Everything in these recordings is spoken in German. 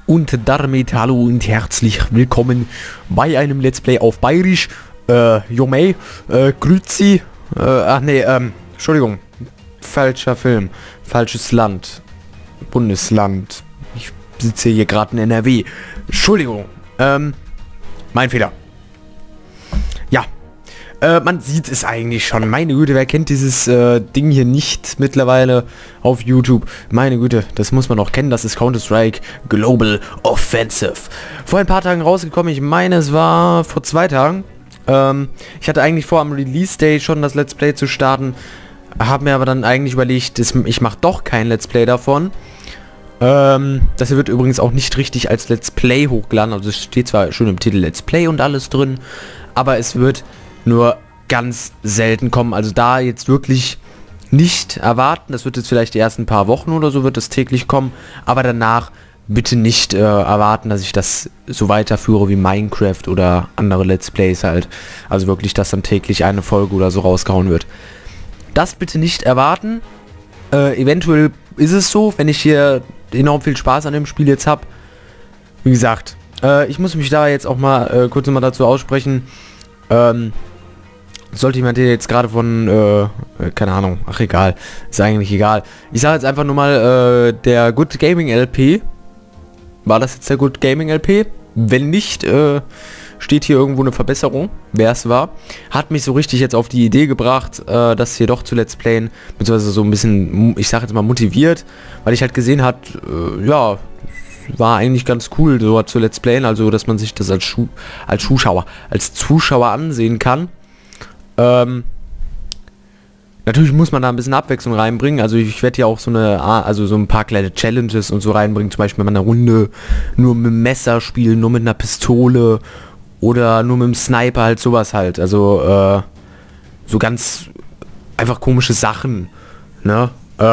Und damit hallo und herzlich willkommen bei einem Let's Play auf Bayerisch. Jomei, Grüezi, Entschuldigung, falscher Film, falsches Land, Bundesland. Ich sitze hier gerade in NRW. Entschuldigung, mein Fehler. Ja, man sieht es eigentlich schon. Meine Güte, wer kennt dieses Ding hier nicht mittlerweile auf YouTube? Meine Güte, das muss man auch kennen. Das ist Counter-Strike Global Offensive. Vor ein paar Tagen rausgekommen. Ich meine, es war vor 2 Tagen. Ich hatte eigentlich vor, am Release-Day schon das Let's Play zu starten. Habe mir aber dann eigentlich überlegt, ich mache doch kein Let's Play davon. Das hier wird übrigens auch nicht richtig als Let's Play hochgeladen. Also es steht zwar schon im Titel Let's Play und alles drin, aber es wird nur ganz selten kommen. Also da jetzt wirklich nicht erwarten. Das wird jetzt vielleicht die ersten paar Wochen oder so wird das täglich kommen. Aber danach bitte nicht erwarten, dass ich das so weiterführe wie Minecraft oder andere Let's Plays halt. Also wirklich, dass dann täglich eine Folge oder so rausgehauen wird. Das bitte nicht erwarten. Eventuell ist es so, wenn ich hier enorm viel Spaß an dem Spiel jetzt habe. Wie gesagt, ich muss mich da jetzt auch mal kurz mal dazu aussprechen. Sollte jemand hier jetzt gerade von, keine Ahnung, ach egal, ist eigentlich egal. Ich sage jetzt einfach nur mal, der Good Gaming LP. War das jetzt der Good Gaming LP? Wenn nicht, steht hier irgendwo eine Verbesserung, wer es war. Hat mich so richtig jetzt auf die Idee gebracht, das hier doch zu Let's Playen, beziehungsweise so ein bisschen, ich sage jetzt mal motiviert, weil ich halt gesehen hat, ja, war eigentlich ganz cool, so zu Let's Playen, also dass man sich das als Zuschauer ansehen kann. Natürlich muss man da ein bisschen Abwechslung reinbringen. Also ich werde ja auch so ein paar kleine Challenges und so reinbringen. Zum Beispiel mal eine Runde nur mit dem Messer spielen, nur mit einer Pistole oder nur mit dem Sniper, halt sowas halt. Also so ganz einfach komische Sachen, ne?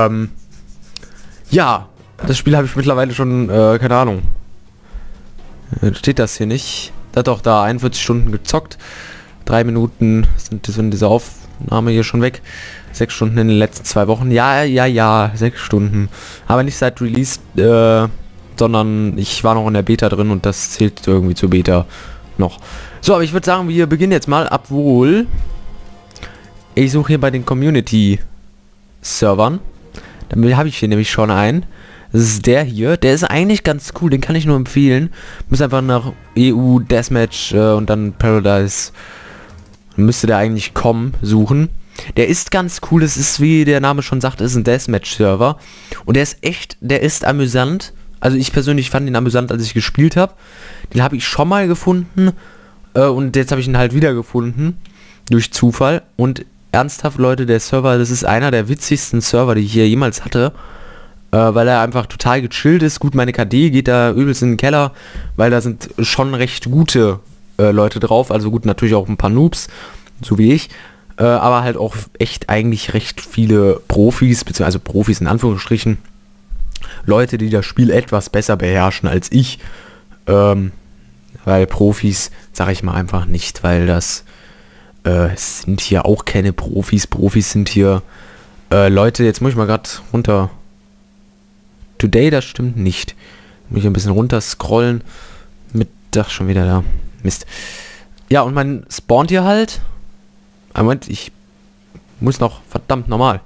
Ja, das Spiel habe ich mittlerweile schon, keine Ahnung. Steht das hier nicht? Da doch, da 41 Stunden gezockt. 3 Minuten sind diese Aufnahme hier schon weg. 6 Stunden in den letzten 2 Wochen. Ja, 6 Stunden. Aber nicht seit Release, sondern ich war noch in der Beta drin und das zählt irgendwie zur Beta noch. So, aber ich würde sagen, wir beginnen jetzt mal, obwohl ich suche hier bei den Community-Servern. Dann habe ich hier nämlich schon einen. Das ist der hier. Der ist eigentlich ganz cool, den kann ich nur empfehlen. Muss einfach nach EU Deathmatch und dann Paradise, müsste der eigentlich kommen, suchen. Der ist ganz cool, es ist, wie der Name schon sagt, ist ein Deathmatch-Server. Und der ist amüsant. Also ich persönlich fand ihn amüsant, als ich gespielt habe. Den habe ich schon mal gefunden. Und jetzt habe ich ihn halt wieder gefunden. Durch Zufall. Und ernsthaft, Leute, der Server, das ist einer der witzigsten Server, die ich hier jemals hatte. Weil er einfach total gechillt ist. Gut, meine KD geht da übelst in den Keller. Weil da sind schon recht gute Leute drauf. Also gut, natürlich auch ein paar Noobs. So wie ich. Aber halt auch echt eigentlich recht viele Profis, beziehungsweise Profis in Anführungsstrichen, Leute, die das Spiel etwas besser beherrschen als ich, weil Profis, sage ich mal einfach nicht, weil das sind hier auch keine Profis, Profis sind hier Leute, jetzt muss ich mal gerade runter, Today, das stimmt nicht, muss ich ein bisschen runter scrollen, Mittag schon wieder da, Mist, ja und man spawnt hier halt. Moment, ich muss noch verdammt normal.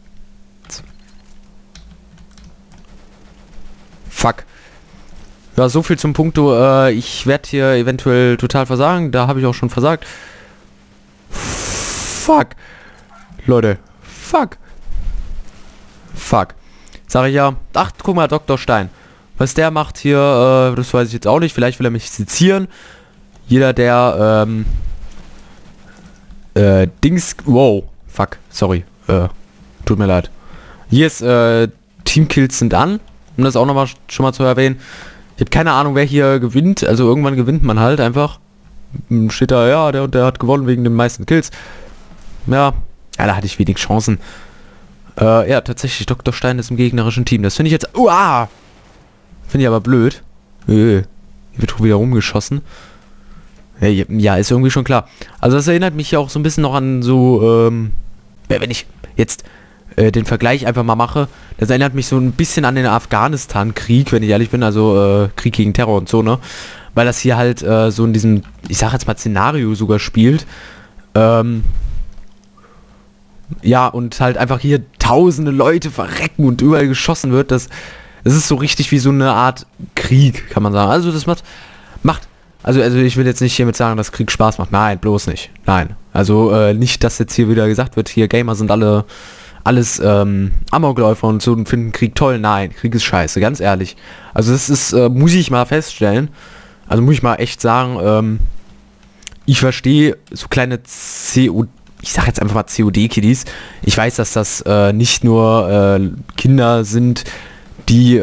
Fuck. Ja, so viel zum Punkto. Ich werde hier eventuell total versagen. Da habe ich auch schon versagt. Fuck. Leute. Fuck. Fuck. Sag ich ja. Ach, guck mal, Dr. Stein. Was der macht hier, das weiß ich jetzt auch nicht. Vielleicht will er mich sezieren. Jeder, der, Dings, wow, fuck, sorry, tut mir leid. Hier ist, Teamkills sind an, um das auch nochmal schon mal zu erwähnen. Ich habe keine Ahnung, wer hier gewinnt, also irgendwann gewinnt man halt einfach. Steht da, ja, der hat gewonnen wegen den meisten Kills. Ja, da hatte ich wenig Chancen. Ja, tatsächlich, Dr. Stein ist im gegnerischen Team. Das finde ich jetzt, finde ich aber blöd. Hier wird wieder rumgeschossen. Ja, ist irgendwie schon klar. Also das erinnert mich ja auch so ein bisschen noch an so, wenn ich jetzt den Vergleich einfach mal mache, Das erinnert mich so ein bisschen an den Afghanistan-Krieg, wenn ich ehrlich bin, also Krieg gegen Terror und so, ne? Weil das hier halt so in diesem, ich sag jetzt mal Szenario sogar spielt. Ja, und halt einfach hier tausende Leute verrecken und überall geschossen wird. Das ist so richtig wie so eine Art Krieg, kann man sagen. Also das macht also ich will jetzt nicht hiermit sagen, dass Krieg Spaß macht. Nein, bloß nicht. Nein. Also nicht, dass jetzt hier wieder gesagt wird, hier Gamer sind alles Amokläufer und so und finden Krieg toll. Nein, Krieg ist scheiße, ganz ehrlich. Also das ist, muss ich mal feststellen. Also muss ich mal echt sagen, ich verstehe so kleine ich sag jetzt einfach mal COD-Kiddies. Ich weiß, dass das nicht nur Kinder sind, die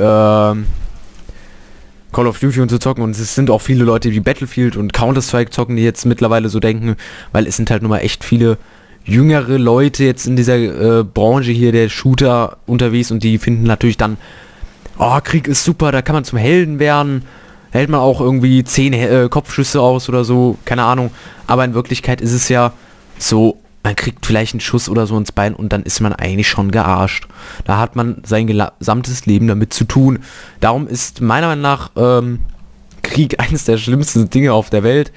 Call of Duty und so zocken, und es sind auch viele Leute, die Battlefield und Counter-Strike zocken, die jetzt mittlerweile so denken, weil es sind halt nun mal echt viele jüngere Leute jetzt in dieser Branche hier, der Shooter unterwegs, und die finden natürlich dann, oh, Krieg ist super, da kann man zum Helden werden, da hält man auch irgendwie 10 Kopfschüsse aus oder so, keine Ahnung, aber in Wirklichkeit ist es ja so, man kriegt vielleicht einen Schuss oder so ins Bein und dann ist man eigentlich schon gearscht. Da hat man sein gesamtes Leben damit zu tun. Darum ist meiner Meinung nach Krieg eines der schlimmsten Dinge auf der Welt.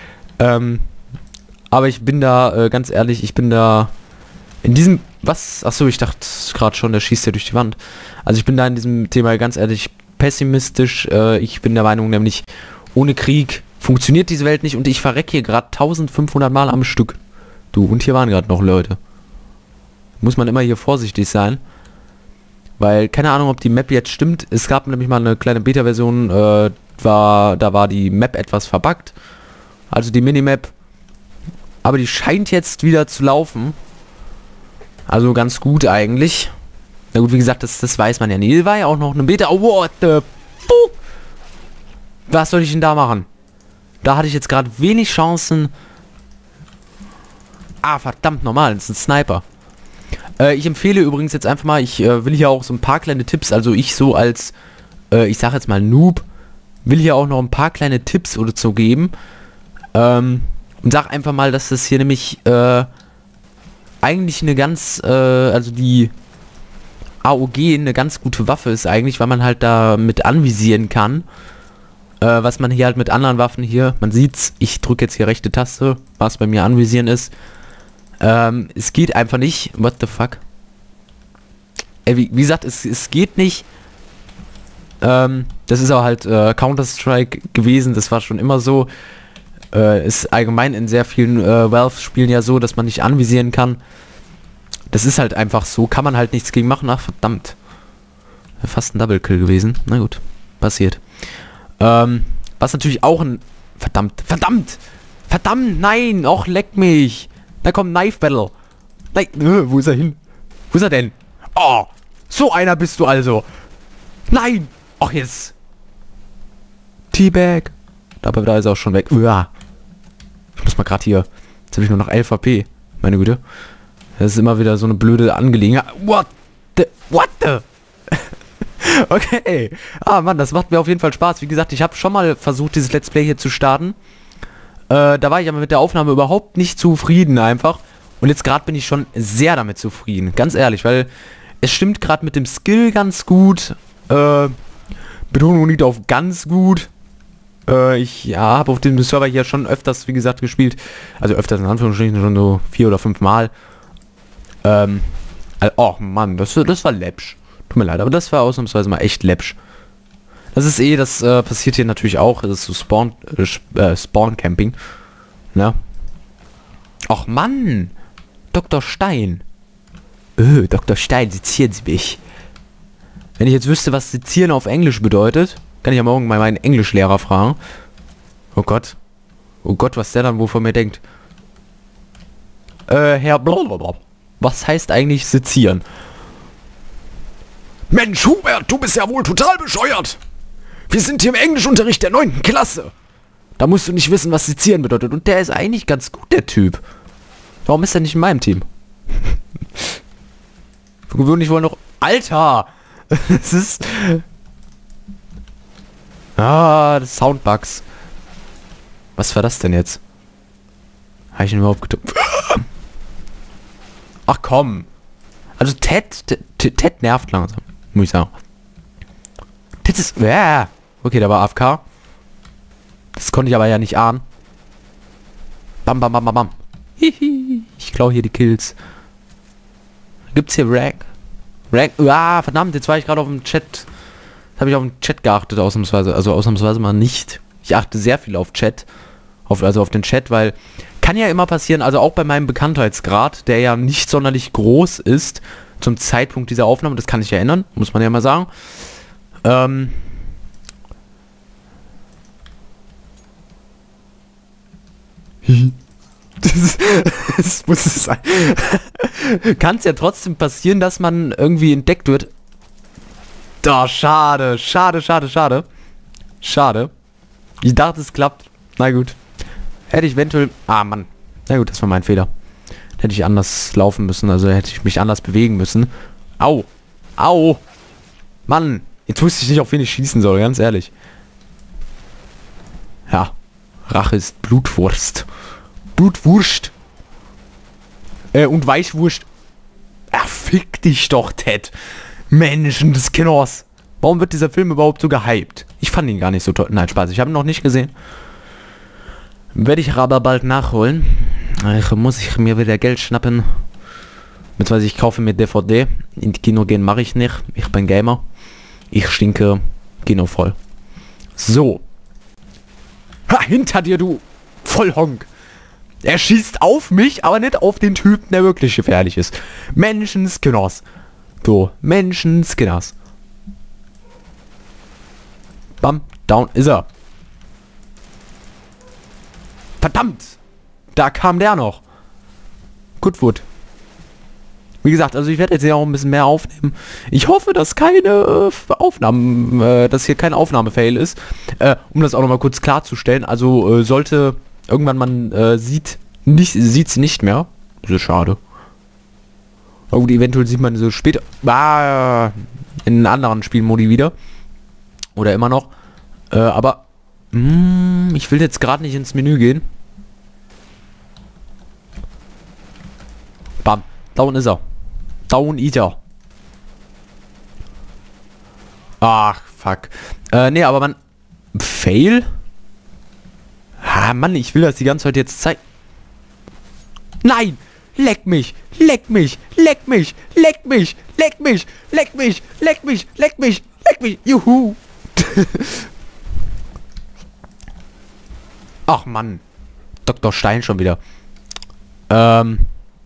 Aber ich bin da, ganz ehrlich, ich bin da in diesem, was? Achso, ich dachte gerade schon, der schießt ja durch die Wand. Also ich bin da in diesem Thema ganz ehrlich pessimistisch. Ich bin der Meinung nämlich, ohne Krieg funktioniert diese Welt nicht und ich verrecke hier gerade 1500 Mal am Stück. Du, und hier waren gerade noch Leute. Muss man immer hier vorsichtig sein. Weil, keine Ahnung, ob die Map jetzt stimmt. Es gab nämlich mal eine kleine Beta-Version, da war die Map etwas verbuggt. Also die Minimap. Aber die scheint jetzt wieder zu laufen. Also ganz gut eigentlich. Na gut, wie gesagt, das weiß man ja nie. War ja auch noch eine Beta. Oh, what the fuck? Was soll ich denn da machen? Da hatte ich jetzt gerade wenig Chancen. Ah, verdammt normal, das ist ein Sniper. Ich empfehle übrigens jetzt einfach mal, ich will hier auch so ein paar kleine Tipps, also ich so als, ich sag jetzt mal Noob, will hier auch noch ein paar kleine Tipps oder so geben. Und sag einfach mal, dass das hier nämlich eigentlich eine ganz, also die AOG eine ganz gute Waffe ist eigentlich, weil man halt da mit anvisieren kann. Was man hier halt mit anderen Waffen hier, man sieht's, ich drücke jetzt hier rechte Taste, was bei mir anvisieren ist. Es geht einfach nicht. What the fuck? Wie gesagt, es geht nicht. Das ist auch halt Counter-Strike gewesen. Das war schon immer so. Ist allgemein in sehr vielen Valve-Spielen ja so, dass man nicht anvisieren kann. Das ist halt einfach so. Kann man halt nichts gegen machen. Ach, verdammt. Fast ein Double-Kill gewesen. Na gut. Passiert. Was natürlich auch ein... Verdammt! Nein! Och, leck mich! Da kommt Knife Battle. Nein, wo ist er hin? Wo ist er denn? Oh, so einer bist du also. Nein. Ach, jetzt. Teabag. Aber da ist er auch schon weg. Uah. Ich muss mal gerade hier. Jetzt habe ich nur noch 11 HP. Meine Güte. Das ist immer wieder so eine blöde Angelegenheit. What the? Okay. Ah, Mann, das macht mir auf jeden Fall Spaß. Wie gesagt, ich habe schon mal versucht, dieses Let's Play hier zu starten. Da war ich aber mit der Aufnahme überhaupt nicht zufrieden einfach. Und jetzt gerade bin ich schon sehr damit zufrieden. Ganz ehrlich, weil es stimmt gerade mit dem Skill ganz gut. Betonung liegt auf ganz gut. Ich habe auf dem Server hier schon öfters, wie gesagt, gespielt. Also öfters in Anführungsstrichen schon so 4 oder 5 Mal. Oh Mann, das war läppsch. Tut mir leid, aber das war ausnahmsweise mal echt läppsch. Das ist das passiert hier natürlich auch. Das ist so Spawn-Camping. Ne? Ach Mann! Dr. Stein. Dr. Stein, sezieren Sie mich. Wenn ich jetzt wüsste, was sezieren auf Englisch bedeutet, kann ich ja morgen mal meinen Englischlehrer fragen. Oh Gott. Oh Gott, was der dann wohl von mir denkt. Herr Blablabla. Was heißt eigentlich sezieren? Mensch, Hubert, du bist ja wohl total bescheuert. Wir sind hier im Englischunterricht der 9. Klasse. Da musst du nicht wissen, was sezieren bedeutet. Und der ist eigentlich ganz gut, der Typ. Warum ist er nicht in meinem Team? Für gewöhnlich wohl noch... Alter! Das ist... Ah, das Soundbugs. Was war das denn jetzt? Habe ich ihn überhaupt gedrückt? Ach komm. Also Ted nervt langsam. muss ich sagen. Das ist... Ja. Okay, da war AFK. Das konnte ich aber ja nicht ahnen. Bam, bam, bam, bam, bam. Hihi. Ich klaue hier die Kills. Gibt's hier Rank? Verdammt, jetzt war ich gerade auf dem Chat. Jetzt habe ich auf den Chat geachtet, ausnahmsweise. Also ausnahmsweise mal nicht. Ich achte sehr viel auf Chat. Also auf den Chat, weil... Kann ja immer passieren, also auch bei meinem Bekanntheitsgrad, der ja nicht sonderlich groß ist, zum Zeitpunkt dieser Aufnahme, das kann sich ja ändern, muss man ja mal sagen. Das muss es sein. Kann es ja trotzdem passieren, dass man irgendwie entdeckt wird. Da, schade. Schade. Ich dachte, es klappt. Na gut. Hätte ich eventuell... Ah, Mann. Na gut, das war mein Fehler. Hätte ich anders laufen müssen, also hätte ich mich anders bewegen müssen. Au. Mann. Jetzt wusste ich nicht, auf wen ich schießen soll, ganz ehrlich. Ja. Rache ist Blutwurst. Blutwurst. Und Weichwurst. Ach, fick dich doch, Ted. Menschen des Kinos. Warum wird dieser Film überhaupt so gehypt? Ich fand ihn gar nicht so toll. Nein, Spaß. Ich habe ihn noch nicht gesehen. Werde ich aber bald nachholen. Muss ich mir wieder Geld schnappen. Beziehungsweise ich kaufe mir DVD. In die Kino gehen mache ich nicht. Ich bin Gamer. Ich stinke Kino voll. So. Ha, hinter dir, du Vollhonk. Er schießt auf mich, aber nicht auf den Typen, der wirklich gefährlich ist. Menschenskinners. So, Menschenskinners. Bam, down ist er. Verdammt! Da kam der noch. Goodwood. Wie gesagt, also ich werde jetzt ja auch ein bisschen mehr aufnehmen. Ich hoffe, dass keine dass hier kein Aufnahmefail ist. Um das auch nochmal kurz klarzustellen. Also sollte irgendwann man sieht's nicht mehr. Das ist schade. Aber gut, eventuell sieht man so später in anderen Spielmodi wieder. Oder immer noch. Aber ich will jetzt gerade nicht ins Menü gehen. Bam. Down ist er. Down ist er. Ach, fuck. Nee, aber man... Fail? Ah, Mann, ich will das die ganze Zeit jetzt zeigen. Nein! Leck mich! Leck mich! Leck mich! Leck mich! Leck mich! Leck mich! Leck mich! Leck mich! Leck mich! Juhu! Ach, Mann. Dr. Stein schon wieder. Bam,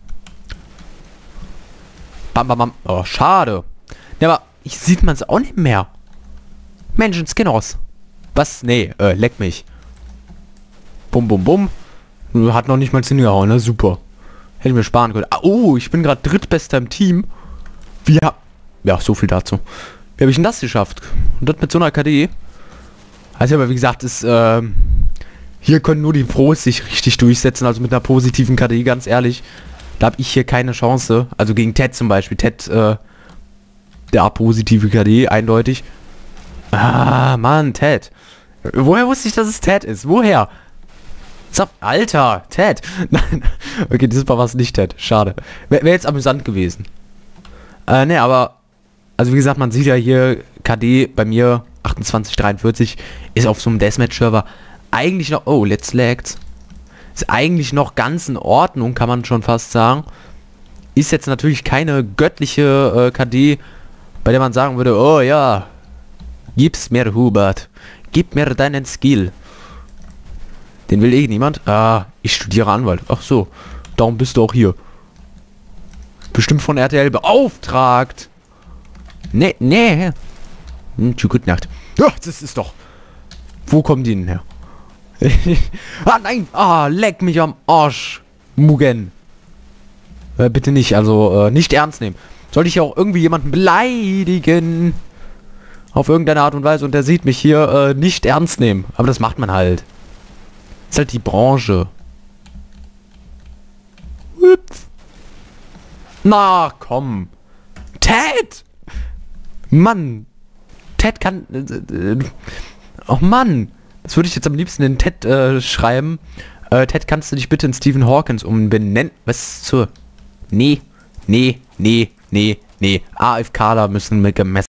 bam, bam. Oh, schade. Ja, aber ich sieht man es auch nicht mehr. Menschenskinners. Was? Nee, leck mich. Bum, bum, bum. Hat noch nicht mal hingehauen, ne? Super. Hätte ich mir sparen können. Oh, ich bin gerade drittbester im Team. Ja, so viel dazu. Wie habe ich denn das geschafft? Und das mit so einer KD? Also, aber wie gesagt, ist, hier können nur die Pros sich richtig durchsetzen, also mit einer positiven KD, ganz ehrlich. Da habe ich hier keine Chance. Also gegen Ted zum Beispiel. Ted, der positive KD, eindeutig. Ah, Mann, Ted. Woher wusste ich, dass es Ted ist? Woher? Alter, Ted. Nein. Okay, dieses Mal war es nicht Ted. Schade. Wäre jetzt amüsant gewesen. Ne, aber... Also wie gesagt, man sieht ja hier, KD bei mir 2843 ist auf so einem Deathmatch-Server eigentlich noch... Oh, let's lagged. Ist eigentlich noch ganz in Ordnung, kann man schon fast sagen. Ist jetzt natürlich keine göttliche KD, bei der man sagen würde, oh ja, gib's mir, Hubert. Gib mir deinen Skill. Den will eh niemand. Ah, ich studiere Anwalt. Ach so, darum bist du auch hier. Bestimmt von RTL beauftragt. Nee. Gute Nacht. Ja, das ist doch... Wo kommen die denn her? Ah, nein! Ah, leck mich am Arsch. Mugen. Bitte nicht, also nicht ernst nehmen. Sollte ich auch irgendwie jemanden beleidigen? Auf irgendeine Art und Weise und der sieht mich hier nicht ernst nehmen. Aber das macht man halt. Ist halt die Branche. Ups. Na, komm. Ted! Mann. Ted kann... Oh Mann. Das würde ich jetzt am liebsten in Ted schreiben. Ted, kannst du dich bitte in Stephen Hawkins umbenennen? Was zur... Nee. AFKler müssen mit gemessen